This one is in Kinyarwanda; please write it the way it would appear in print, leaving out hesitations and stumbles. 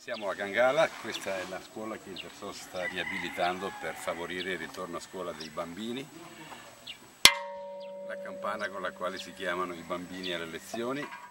Siamo a Gangala, questa è la scuola che Intersos sta riabilitando per favorire il ritorno a scuola dei bambini. La campana con la quale si chiamano i bambini alle lezioni.